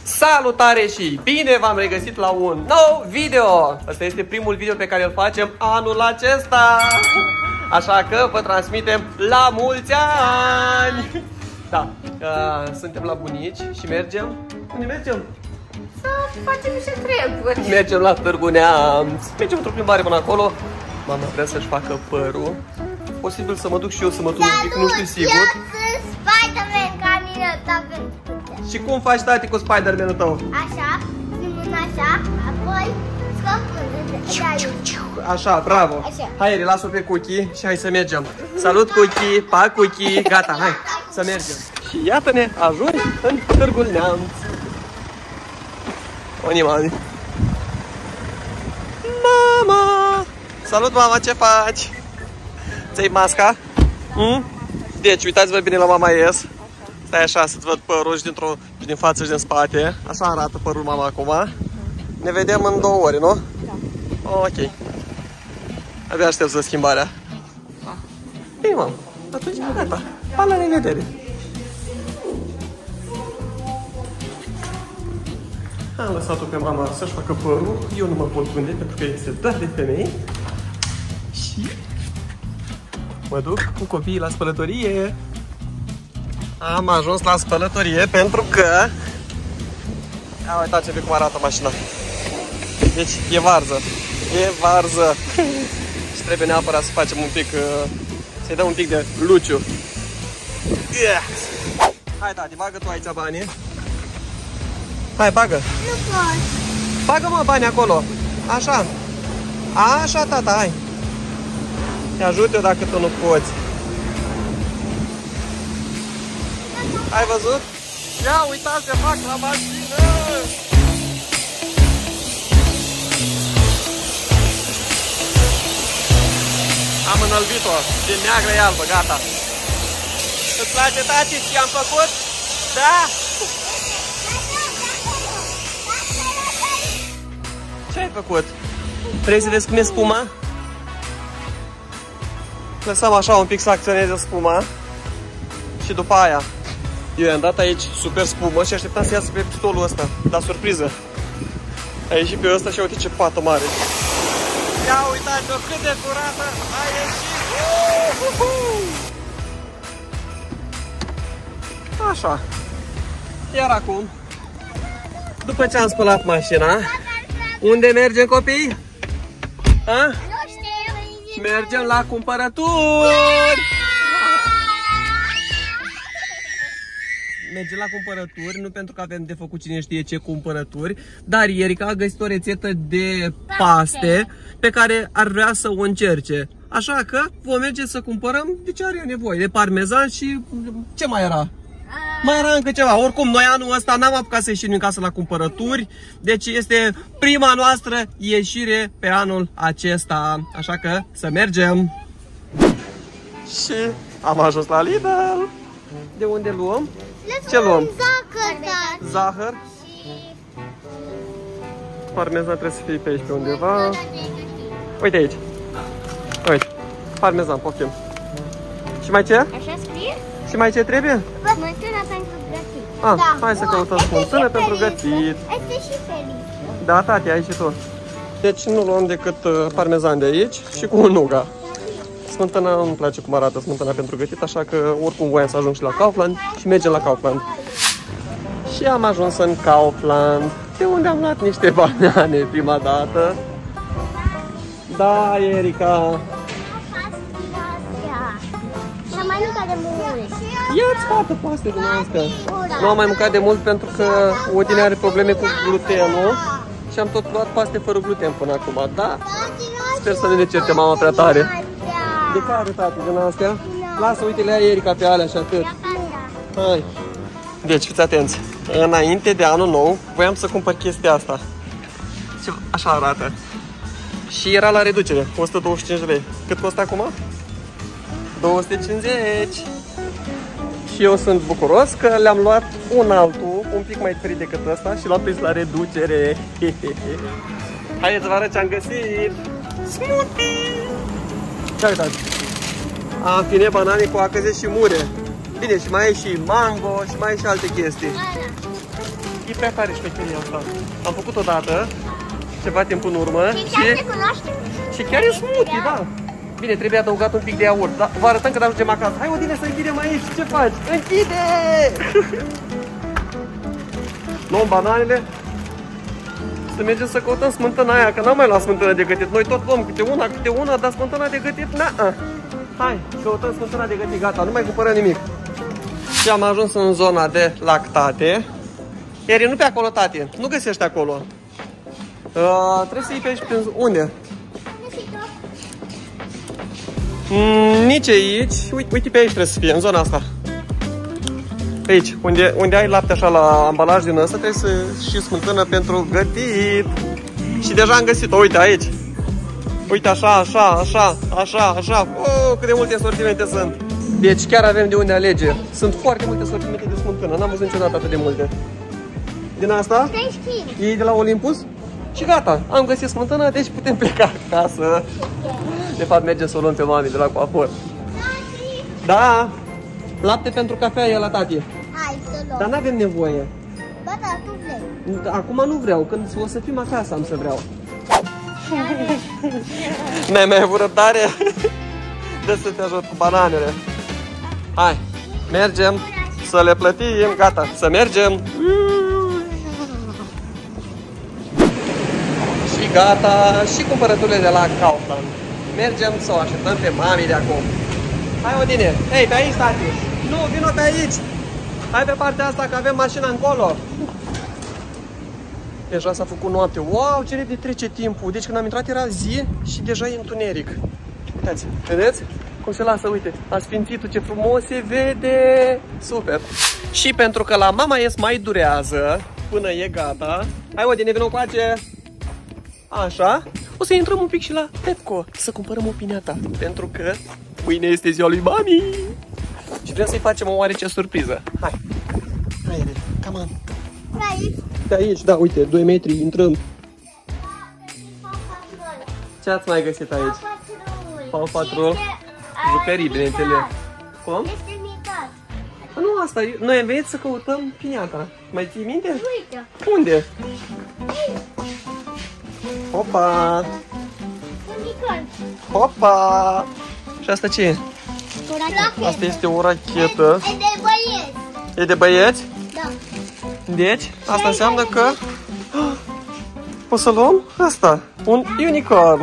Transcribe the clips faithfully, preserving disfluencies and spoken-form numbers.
Salutare și bine v-am regăsit la un nou video! Asta este primul video pe care îl facem anul acesta. Așa că vă transmitem la mulți ani! Da, uh, suntem la bunici și mergem... Unde mergem? Să facem niște treburi. Mergem la Târgu Neamț. Mergem într-o plimbare până acolo. Mama vrea să-și facă părul. Posibil să mă duc și eu să mă duc un pic, nu știu sigur. Eu sunt Spider-Man ca mine, pentru putere. Și cum faci, tati, cu Spider-Man-ul tău? Așa, din mână așa, apoi scopul. Așa, bravo. Așa. Hai, Eri, las-o pe Cookie și hai să mergem. Salut, Cookie, pa, Cookie. Gata, hai, să mergem. Și iată-ne, ajungi în Târgul Neamț. Oni, mami. Mama! Salut, mama, ce faci? Ți-ai masca? Mm? Deci, uitați-vă bine la mama ies. Stai așa să-ți văd părul și, dintr-o, și din față și din spate. Așa arată părul mama acum. Ne vedem în două ore, nu? Da. Ok. Abia aștept să schimbarea. Bine, mamă. Atunci, gata. Pa, la revedere. Am lăsat-o pe mama să-și facă părul. Eu nu mă pot gândi pentru că este doar de femei. Și mă duc cu copiii la spălătorie. Am ajuns la spălătorie pentru că... A, uitați-vă cum arată mașina. Deci e varză. E varză. Și trebuie neapărat să facem un pic... Să-i dăm un pic de luciu. Hai, tati, bagă tu aici banii. Hai, bagă. Nu pot. Bagă, mă, bani acolo. Așa. Așa, tata, hai. Te ajut eu dacă tu nu poți. Ai văzut? Ia, uitați ce fac la mașină! Am înălbit-o. Din neagră e albă, gata. Îți place, tati, ce am făcut? Da? Ce ai făcut? Trebuie să vezi cum e spuma? Lăsăm așa un pic să acționeze spuma. Și după aia eu i-am dat aici super spumă și așteptam să iasă pe pistolul ăsta. Dar surpriză, a ieșit pe ăsta și uite ce pată mare. Ia uitați-o cât de curată a ieșit. Așa. Iar acum, după ce am spălat mașina, unde mergem, copii? A? Nu știu. Mergem la cumpărături! Mergem la cumpărături, nu pentru că avem de făcut cine știe ce cumpărături, dar Erica a găsit o rețetă de paste pe care ar vrea să o încerce. Așa că vom merge să cumpărăm de ce are nevoie, de parmezan și ce mai era? Mai era încă ceva. Oricum, noi anul ăsta n-am apucat să ieșim în casă la cumpărături, deci este prima noastră ieșire pe anul acesta. Așa că să mergem. Și am ajuns la Lidl. De unde luăm? Ce luăm? Zahăr. Zahăr. Parmezan trebuie să fie pe aici pe undeva. Uite aici. Uite. Parmezan, poftim. Și mai ce? Așa scrie? Și mai ce trebuie? Smântână pentru gătit. Ah, da. Hai să căutăm smântână pentru gătit. Este și feliz. Da, tati, ai și tu. Deci nu luăm decât uh, parmezan de aici și cu un nuga. Smântâna nu-mi place cum arată smântâna pentru gătit, așa că oricum voiam să ajung și la Kaufland și mergem la Kaufland. Și am ajuns în Kaufland, de unde am luat niște banane prima dată. Da, Erica. Și am mai mâncat de mult. Ia-ți fată paste din astea. Nu am mai mâncat de mult pentru că Odine are probleme cu glutenul și am tot luat paste fără gluten până acum, da? Sper să nu ne certe mama prea tare. De care, tati, din astea? Lasă, uite, le ia Erica pe alea și atât. Hai. Deci, fiți atenți. Înainte de anul nou, voiam să cumpăr chestia asta. Și așa arată. Și era la reducere, o sută douăzeci și cinci de lei. Cât costă acum? două sute cincizeci. Și eu sunt bucuros că le-am luat un altul, un pic mai diferit decât ăsta și l-am prins la reducere. Haideți să vă arăt ce am găsit. Smoothie! Ce uitați? Am fine, banane cu acăze și mure. Bine, și mai e și mango și mai e și alte chestii. e prea tare șmecheria asta. Am făcut odată, ceva timp în urmă. Și chiar se cunoaște. Și chiar e smoothie, da. Bine, trebuie adăugat un pic de iaurt, dar vă arătăm când ajungem acasă. Hai, Odine, să închidem aici. Ce faci? Închide! Luăm bananele. Să mergem să căutăm smântâna aia, că n-am mai luat smântână de gătit. Noi tot luăm câte una, câte una, dar smântâna de gătit, na-a. Hai, căutăm smântâna de gătit, gata, nu mai cumpărăm nimic. Și am ajuns în zona de lactate. Eri, nu pe acolo, tati, nu găsești acolo. Uh, trebuie să iei pe aici, pe unde? Mm, nici aici, uite, uite pe aici trebuie să fie, în zona asta. Pe aici, unde, unde ai lapte așa la ambalaj din ăsta, trebuie să și smântână pentru gătit. Și deja am găsit-o, uite aici. Uite așa, așa, așa, așa, așa. Oh, cât de multe sortimente sunt. Deci chiar avem de unde alege. Sunt foarte multe sortimente de smântână, n-am văzut niciodată atât de multe. Din asta? E de la Olympus? Și gata, am găsit smântână, deci putem pleca acasă. De fapt, mergem să o luăm pe mami de la coafor. Da, lapte pentru cafea e la tati. Hai să luăm. Dar n-avem nevoie. Ba da, tu vrei. Acum nu vreau, când o să fim acasă am să vreau. N-ai mai avut răbdare? Dă să te ajut cu bananele. Hai, mergem să le plătim, gata, să mergem. Și gata, și cumpărăturile de la Kaufland. Mergem să o așteptăm pe mami de acum. Hai, Odine, hei, pe aici, tati. Nu, vino pe aici. Hai pe partea asta, că avem mașina încolo. Deja s-a făcut noapte. Wow, ce repede trece timpul. Deci când am intrat era zi și deja e întuneric. Uitați, vedeți? Cum se lasă, uite, asfințitul, ce frumos se vede. Super. Și pentru că la mama ies mai durează până e gata. Hai, Odine, vino coace. Așa. O să intrăm un pic și la Pepco să cumpărăm o piñata. Pentru că mâine este ziua lui mami. Și vrem să-i facem o oarece surpriză. Hai. Hai, come on. Aici. De aici, da, uite, doi metri, intrăm. Ce ați mai găsit aici? Paw Patrol. Jucării, bineînțeles. Cum? Este micat. Nu, asta, noi am venit să căutăm piñata. Mai ții minte? Uite. Unde? Hopa! Unicorn. Hopa! Și asta ce e? O Asta este o rachetă. E de băieți. E de băieți? Da. Deci, asta înseamnă că o să luăm asta, un unicorn.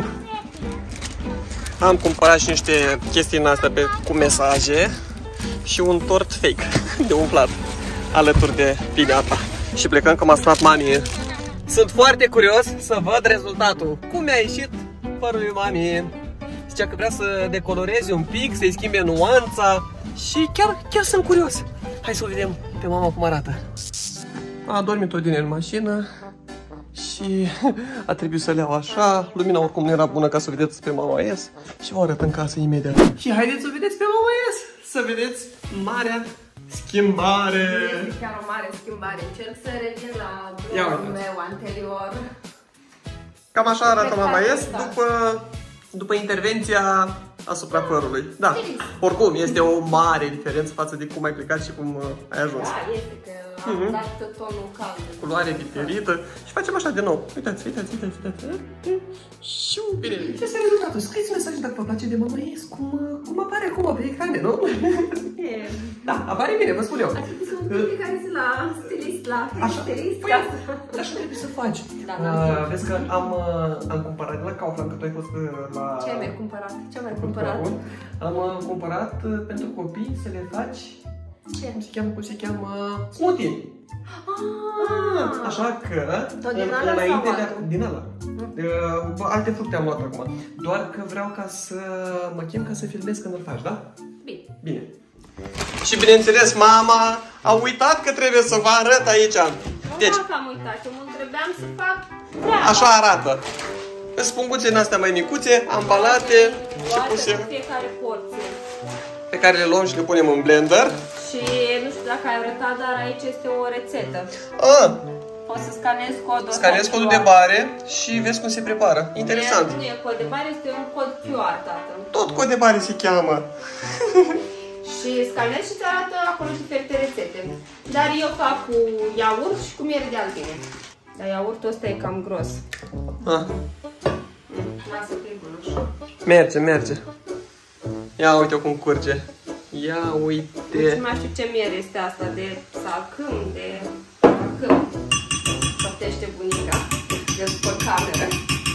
Am cumpărat și niște chestii în astea pe, cu mesaje și un tort fake de umplat alături de piñata. Și plecăm că m-a sunat mami. Sunt foarte curios să văd rezultatul. Cum mi-a ieșit părul lui mami. Zicea că vrea să decoloreze un pic, să-i schimbe nuanța. Și chiar, chiar sunt curios. Hai să o vedem pe mama cum arată. A dormit Odine în mașină și a trebuit să le iau așa. Lumina oricum nu era bună ca să o vedeți pe mama ies. Și vă arăt în casă imediat. Și haideți să o vedeți pe mama ies. Să vedeți marea schimbare. Este chiar o mare schimbare. Încerc să revin la blogul meu anterior. Cam așa arată mama ies după, după intervenția asupra părului. Da, oricum este o mare diferență față de cum ai plecat și cum ai ajuns. Da, este că am Mhm. dat tonul cald. Culoare diferită. Și facem așa de nou. Uitați, uitați, uitați, uitați. Și bine. Ce este rezultatul? Scrieți mesaj dacă vă place de mama ies cum, cum apare acum pe ecrane, nu? E, Da, apare bine, vă spun eu. ar trebui să mă duc fiecare zi la stilist, la Așa. stilist, Păi, ca să... așa trebuie să faci. Da, Uh, da. vezi că am, uh, am cumpărat de la Kaufland, că tu ai fost uh, la... Ce mi-ai cumpărat? Ce mi-ai cumpărat? Am uh, cumpărat uh, pentru copii să le faci... Ce? Cum se cheamă? Cum se cheamă? Smoothie. Ah, Așa că... Tot din în- ala înainte sau de altul? Din ala. Uh, alte fructe am luat acum. Doar că vreau ca să mă chem ca să filmez când îl faci, da? bine. Bine. Și bineînțeles, mama a uitat că trebuie să vă arăt aici. Nu Deci, fac am uitat, eu mă întrebeam să fac treaba. așa arată. Sunt punguțe din astea mai micuțe, ambalate și Luate puse, cu fiecare porție. pe care le luăm și le punem în blender. Și nu știu dacă ai arătat, dar aici este o rețetă. Ah, Poți să scanezi codul ăsta scanezi codul de Q R. bare și vezi cum se prepară. Interesant. Nu e cod de bare, este un cod Q R, tată. Tot cod de bare se cheamă. Și scanezi și îți arată acolo diferite rețete. Dar eu fac cu iaurt și cu miere de albine. Dar iaurtul ăsta e cam gros. Ah. Lasă că e bun așa. Merge, merge. Ia uite cum curge. Ia uite. Nu mai știu ce miere este asta, de salcâm, de salcâm. Fătește bunica de după cameră.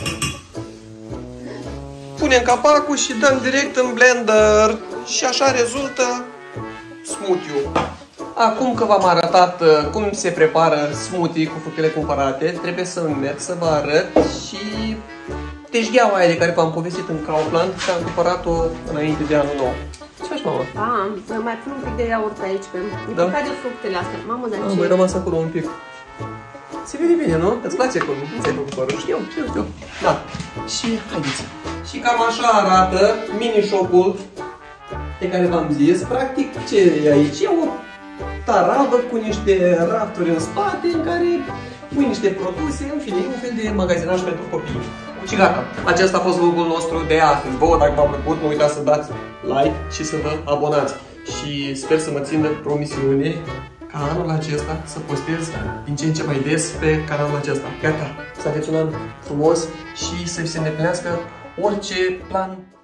Punem capacul și dăm direct în blender. Și așa rezultă smoothie-ul. Acum că v-am arătat uh, cum se prepară smoothie cu fructele cumpărate, trebuie să merg să vă arăt și teșgheaua aia de care v-am povestit în Kaufland și am cumpărat-o înainte de anul nou. Ce faci, mama? Da, mai pun un pic de iaurt aici, pe Da? de fructele astea. Mamă, dar Am ce... mai rămas acolo un pic. Se vede bine, nu? Îți place cum ți-ai făcut părul? Știu, știu, știu. Da. Și haideți. Și cam așa arată mini-shop-ul de care v-am zis. Practic, ce e aici? E o taravă cu niște rafturi în spate în care pui niște produse, în fine, un fel de magazinaj pentru copii. Și gata. Acesta a fost vlogul nostru de astăzi. Vă, dacă v-a plăcut, nu uitați să dați like și să vă abonați. Și sper să mă țină promisiune ca anul acesta să postez din ce în ce mai des pe canalul acesta. Gata, să aveți un an frumos și să vi se îndeplinească orice plan